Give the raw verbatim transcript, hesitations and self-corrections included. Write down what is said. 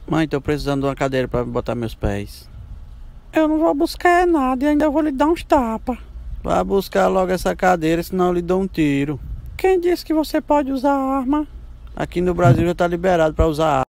Mãe, tô precisando de uma cadeira pra botar meus pés. Eu não vou buscar é nada e ainda vou lhe dar uns tapas. Vá buscar logo essa cadeira, senão eu lhe dou um tiro. Quem disse que você pode usar arma? Aqui no Brasil já tá liberado pra usar arma.